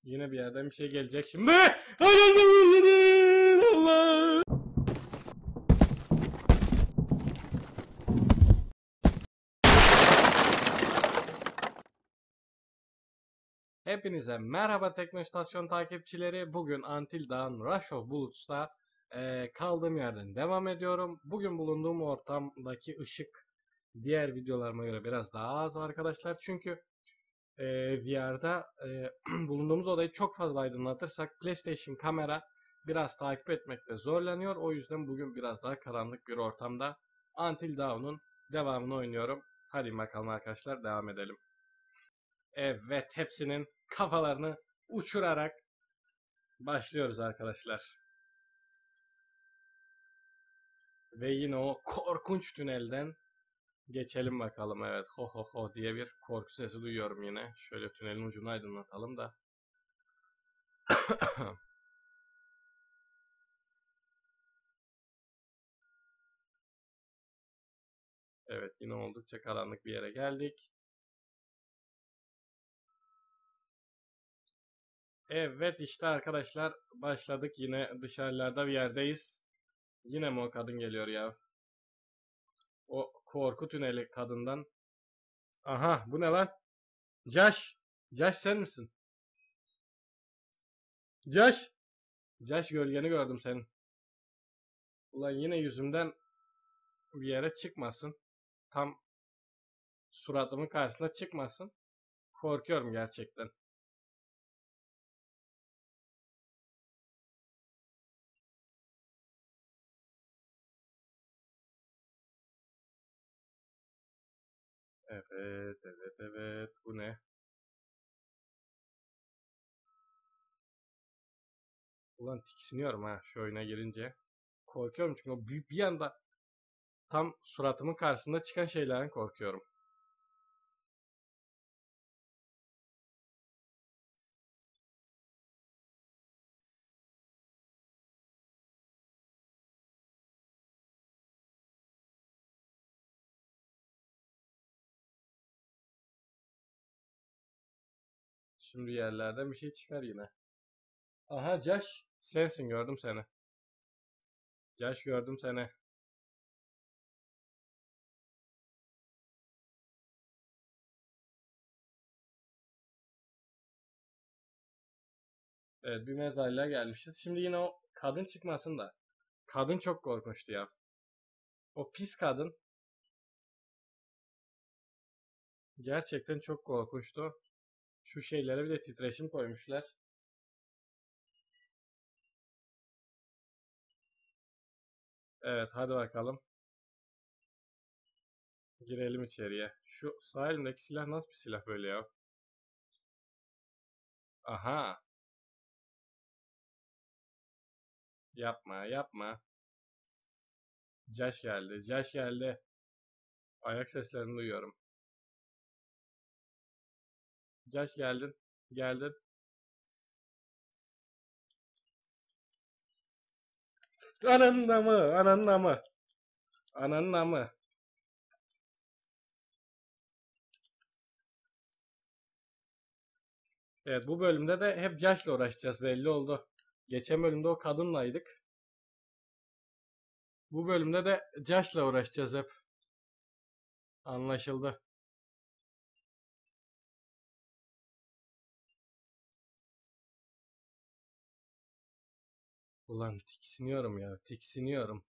Yine bir yerden bir şey gelecek şimdi. Allah. Hepinize merhaba Teknostasyon takipçileri. Bugün Until Dawn Rush of Buluts'ta kaldığım yerden devam ediyorum. Bugün bulunduğum ortamdaki ışık diğer videolarıma göre biraz daha az arkadaşlar. Çünkü VR'da bulunduğumuz odayı çok fazla aydınlatırsak PlayStation kamera biraz takip etmekte zorlanıyor. O yüzden bugün biraz daha karanlık bir ortamda Until Dawn'un devamını oynuyorum. Hadi bakalım arkadaşlar, devam edelim. Evet, hepsinin kafalarını uçurarak başlıyoruz arkadaşlar. Ve yine o korkunç tünelden geçelim bakalım. Evet, ho ho ho diye bir korku sesi duyuyorum yine. Şöyle tünelin ucunu aydınlatalım da. Evet, yine oldukça karanlık bir yere geldik. Evet işte arkadaşlar, başladık, yine dışarılarda bir yerdeyiz. Yine mi o kadın geliyor ya? O korku tüneli kadından. Aha, bu ne lan? Josh! Josh sen misin? Josh! Josh, gölgeni gördüm senin. Ulan yine yüzümden bir yere çıkmasın. Tam suratımın karşısına çıkmasın. Korkuyorum gerçekten. Evet, evet, evet. Bu ne? Ulan tiksiniyorum ha şu oyuna girince. Korkuyorum çünkü o bir anda tam suratımın karşısında çıkan şeylerden korkuyorum. Şimdi yerlerden bir şey çıkar yine. Aha Josh. Sensin, gördüm seni. Josh, gördüm seni. Evet, bir mezarlığa gelmişiz. Şimdi yine o kadın çıkmasın da. Kadın çok korkunçtu ya. O pis kadın gerçekten çok korkunçtu. Şu şeylere bir de titreşim koymuşlar. Evet, hadi bakalım. Girelim içeriye. Şu sağ elimdeki silah nasıl bir silah böyle ya? Aha. Yapma yapma. Josh geldi. Josh geldi. Ayak seslerini duyuyorum. Josh geldin. Geldin. Ananla mı? Ananla mı? Ananla mı? Evet, bu bölümde de hep Josh'la uğraşacağız, belli oldu. Geçen bölümde o kadınlaydık. Bu bölümde de Josh'la uğraşacağız hep. Anlaşıldı. Ulan tiksiniyorum ya, tiksiniyorum.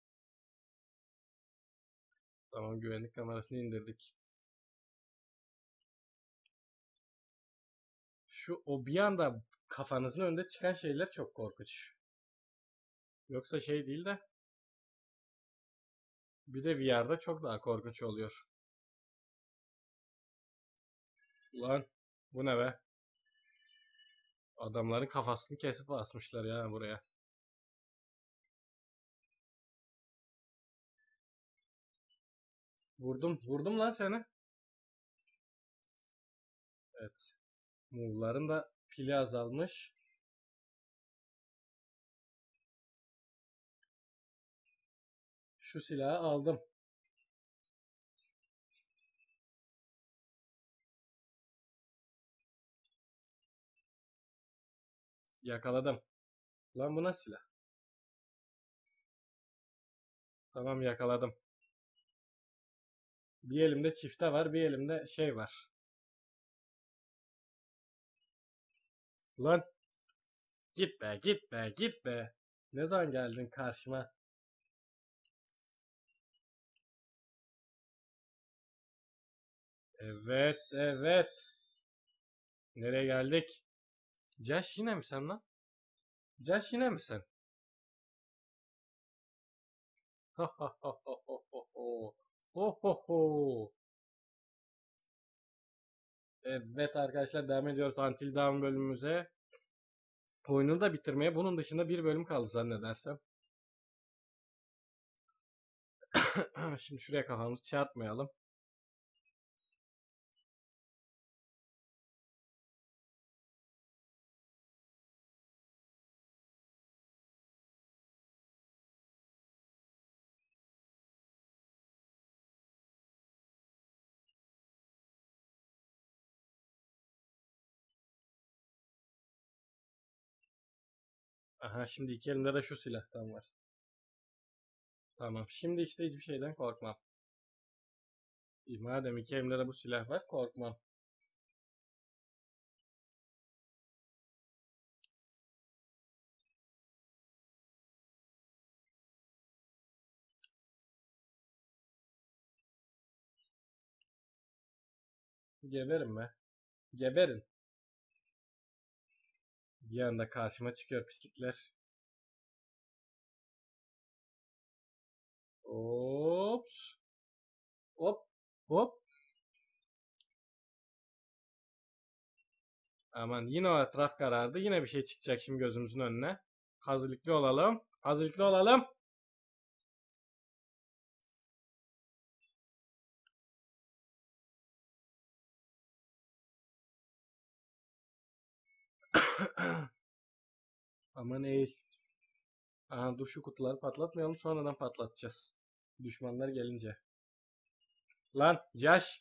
Tamam, güvenlik kamerasını indirdik. Şu o bir anda kafanızın önünde çıkan şeyler çok korkunç. Yoksa şey değil de bir de VR'da çok daha korkunç oluyor. Ulan bu ne be? Adamların kafasını kesip asmışlar ya buraya. Vurdum, vurdum lan seni. Evet. Muğların da pili azalmış. Şu silahı aldım. Yakaladım. Lan bu nasıl silah? Tamam yakaladım. Bir elimde çifte var, bir elimde şey var. Lan git be, git be, git be. Ne zaman geldin karşıma? Evet, evet. Nereye geldik? Josh yine mi sen lan? Josh yine mi sen? Ha ha ha ha ha ha ha. Ho ho ho. Evet arkadaşlar devam ediyoruz Until Dawn bölümümüze. Oyunu da bitirmeye bunun dışında bir bölüm kaldı zannedersem. Şimdi şuraya kafamızı çarpmayalım. Aha şimdi iki elimde de şu silahtan var. Tamam şimdi işte hiçbir şeyden korkmam. Madem iki elimde de bu silah var korkmam. Geberin be. Geberin. Bir anda karşıma çıkıyor pislikler. Ops. Hop. Hop. Aman yine o etraf karardı. Yine bir şey çıkacak şimdi gözümüzün önüne. Hazırlıklı olalım. Hazırlıklı olalım. Aman eğil. Aha dur şu kutuları patlatmayalım sonradan patlatacağız. Düşmanlar gelince. Lan Josh.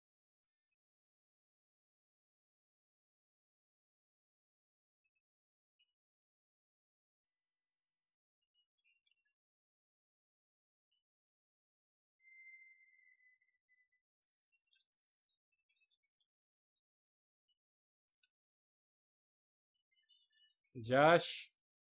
Josh.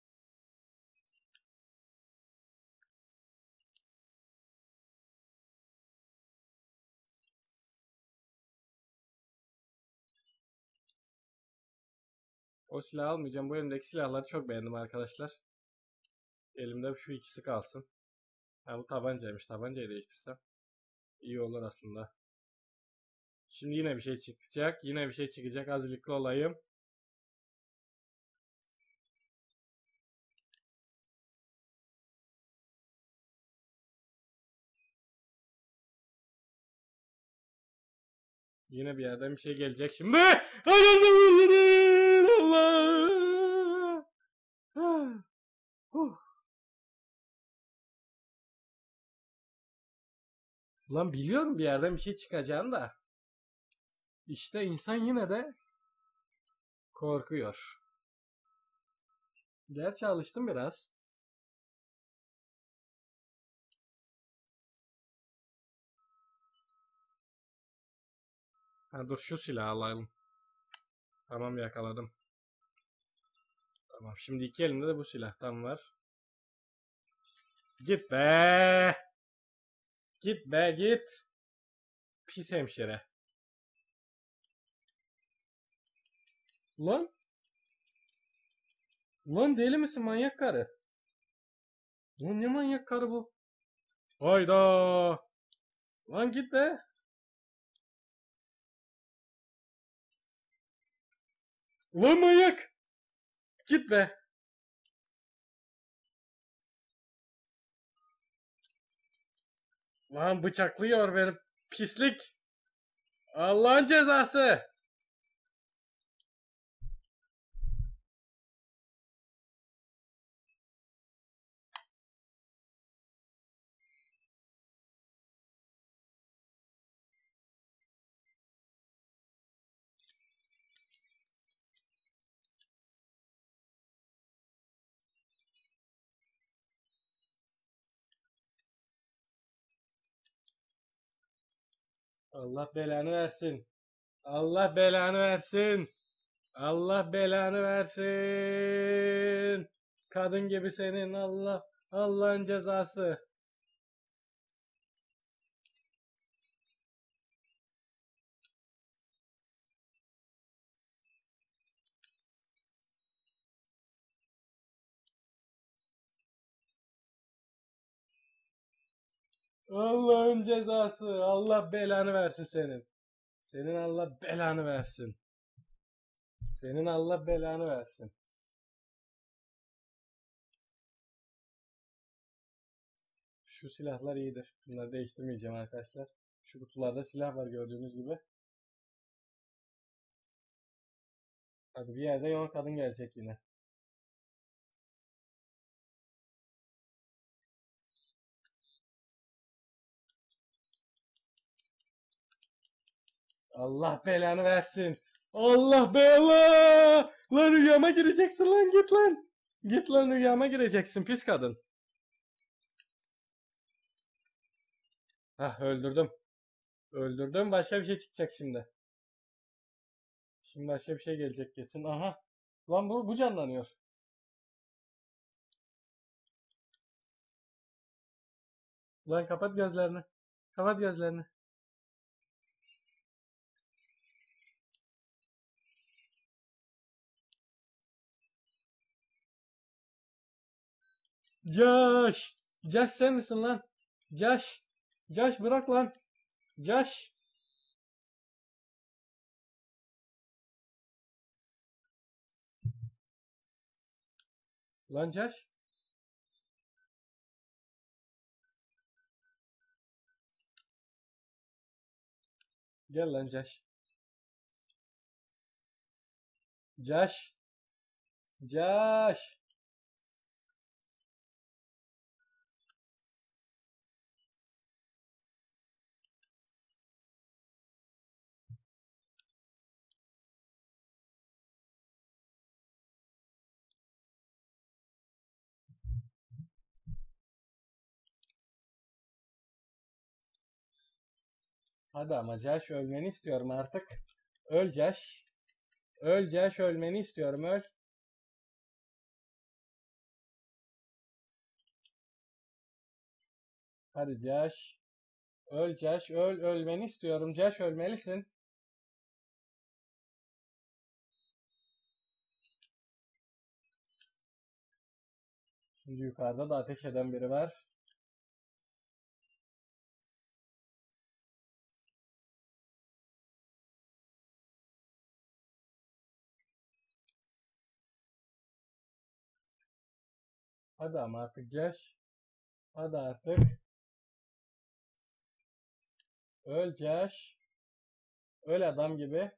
O silahı almayacağım. Bu elimdeki silahları çok beğendim arkadaşlar. Elimde şu ikisi kalsın. Ha bu tabancaymış. Tabancayı değiştirsem iyi olur aslında. Şimdi yine bir şey çıkacak. Yine bir şey çıkacak. Hazırlıklı olayım. Yine bir yerden bir şey gelecek şimdi. Allah! Lan biliyorum bir yerden bir şey çıkacağını da. İşte insan yine de korkuyor. Gerçi alıştım biraz. Ha dur şu silahı alalım. Tamam yakaladım. Tamam şimdi iki elimde de bu silahtan var. Git be. Git be git. Pis hemşire. Lan. Lan deli misin manyak karı? Lan ne manyak karı bu? Hayda. Lan git be. Lan manyak. Git be. Lan bıçaklıyor beni. Pislik. Allah'ın cezası. Allah belanı versin. Allah belanı versin. Allah belanı versin. Kadın gibi senin Allah'ın cezası. Allah'ın cezası. Allah belanı versin senin. Senin Allah belanı versin. Senin Allah belanı versin. Şu silahlar iyidir. Bunları değiştirmeyeceğim arkadaşlar. Şu kutularda silah var gördüğünüz gibi. Hadi bir yerde yon kadın gelecek yine. Allah belanı versin. Allah bela! Lan rüyama gireceksin lan git lan. Git lan rüyama gireceksin pis kadın. Hah öldürdüm. Öldürdüm başka bir şey çıkacak şimdi. Şimdi başka bir şey gelecek kesin. Aha. Lan bu canlanıyor. Lan kapat gözlerini. Kapat gözlerini. Josh! Josh sen misin lan? Josh! Josh bırak lan. Josh! Lan Josh! Gel lan Josh. Josh! Josh! Hadi ama Josh ölmeni istiyorum artık. Öl Josh. Öl Josh ölmeni istiyorum öl. Hadi Josh. Öl Josh öl ölmeni istiyorum. Josh ölmelisin. Şimdi yukarıda da ateş eden biri var. Hadi ama artık Josh. Hadi artık. Öl Josh. Öl adam gibi.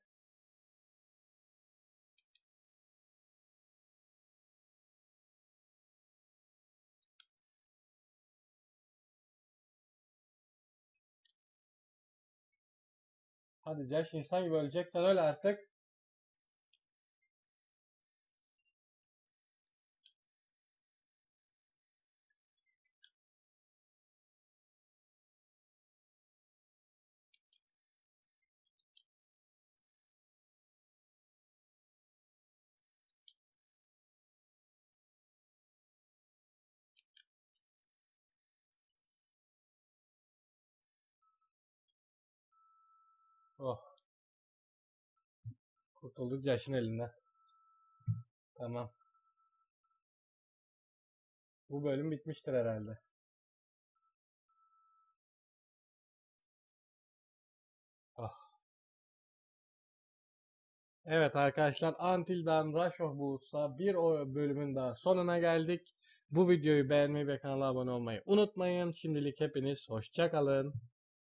Hadi Josh insan gibi öleceksen öl artık. Oh. Kurtulduk Josh'ın elinden. Tamam. Bu bölüm bitmiştir herhalde. Ah. Evet arkadaşlar Until Dawn Rush of Boots'a bir bölümün daha sonuna geldik. Bu videoyu beğenmeyi ve kanala abone olmayı unutmayın. Şimdilik hepiniz hoşça kalın.